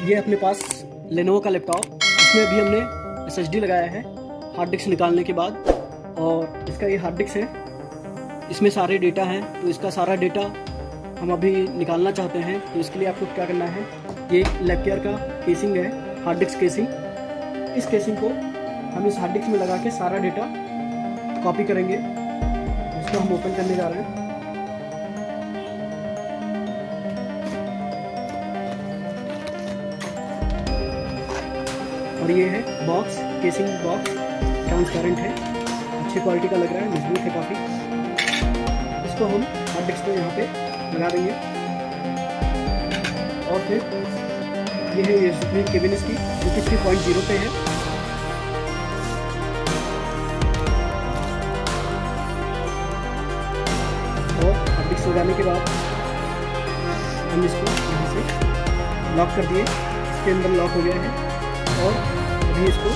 ये अपने पास लेनोवो का लैपटॉप, इसमें भी हमने SSD लगाया है हार्ड डिस्क निकालने के बाद। और इसका ये हार्ड डिस्क है, इसमें सारे डेटा हैं। तो इसका सारा डेटा हम अभी निकालना चाहते हैं। तो इसके लिए आपको क्या करना है, ये लैपकेयर का केसिंग है, हार्ड डिस्क केसिंग। इस केसिंग को हम इस हार्ड डिस्क में लगा के सारा डेटा कॉपी करेंगे। इसको हम ओपन करने जा रहे हैं। और ये है बॉक्स, केसिंग बॉक्स ट्रांसपेरेंट है, अच्छी क्वालिटी का लग रहा है, मजबूत है काफ़ी। इसको हम हार्ड डिस्क पे यहाँ पे लगा देंगे। और फिर ये है ये सुप्रीम केबिन इसकी, जो कि 3.0 पे है। और हार्ड डिस्क लगाने के बाद हम इसको यहाँ से लॉक कर दिए, इसके अंदर लॉक हो गया है। और अभी इसको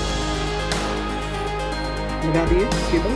लगा दिए केबल।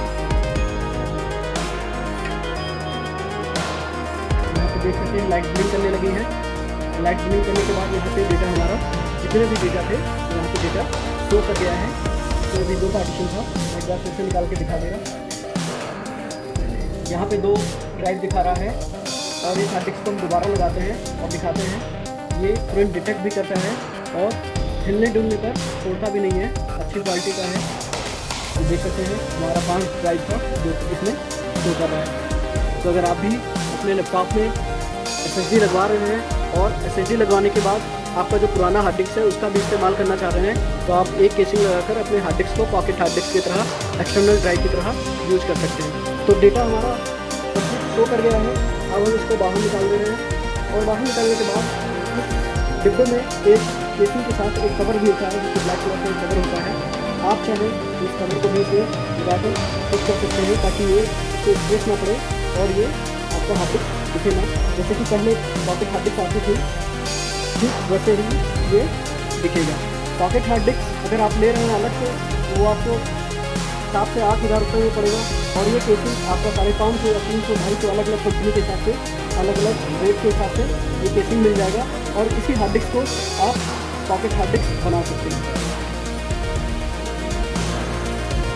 यहाँ पे देख सकते हैं लाइट ब्लिंक करने लगी है। लाइट ब्लिंक करने के बाद यहाँ पे डेटा हमारा जितने भी डेटा थे यहाँ पे डेटा शो कर गया है। तो अभी 2 पार्टीशन था, मैं एक बार फिर से निकाल के दिखा दे रहा। यहाँ पे 2 ड्राइव दिखा रहा है। और इस हार्ड डिस्क को हम दोबारा लगाते हैं और दिखाते हैं। ये तुरंत डिटेक्ट भी करता है और हिलने डुलने पर छोड़ता भी नहीं है, अच्छी क्वालिटी का है। तो देख सकते हैं हमारा 5 ड्राइव था जो इसमें शो कर रहा है। तो अगर आप भी अपने लैपटॉप में SSD लगवा रहे हैं और SSD लगवाने के बाद आपका जो पुराना हार्ड डिस्क है उसका भी इस्तेमाल करना चाह रहे हैं, तो आप एक केसिंग लगाकर अपने हार्ड डिस्क को पॉकेट हार्ड डिस्क की तरह, एक्सटर्नल ड्राइव की तरह यूज कर सकते हैं। तो डेटा हमारा सब कुछ शो कर गया है। अब हम इसको बाहर निकाल दे रहे हैं। और बाहर निकालने के बाद डिब्बे में एक केसिंग के साथ एक कवर भी होता है, जो ब्लैक कलर का कवर होता है। आप चाहें इस कवर को भी से लगाकर फिक्स कर सकते हैं, ताकि ये स्ट्रेस ना पड़े और ये आपका हार्ड डिस्क दिखे ना। जैसे कि पहले पॉकेट हार्ड डिस्क आती थी, ठीक वैसे ही ये दिखेगा। पॉकेट हार्ड डिस्क अगर आप ले रहे हैं अलग से, तो वो आपको 7 से 8 हज़ार रुपये में पड़ेगा। और ये केसिंग आपका 550 या 300 250 अलग अलग कंपनी के हिसाब से, अलग अलग रेट के हिसाब से ये केसिंग मिल जाएगा। और इसी हार्ड डिस्क को आप पॉकेट हार्ड डिस्क बना सकते हैं।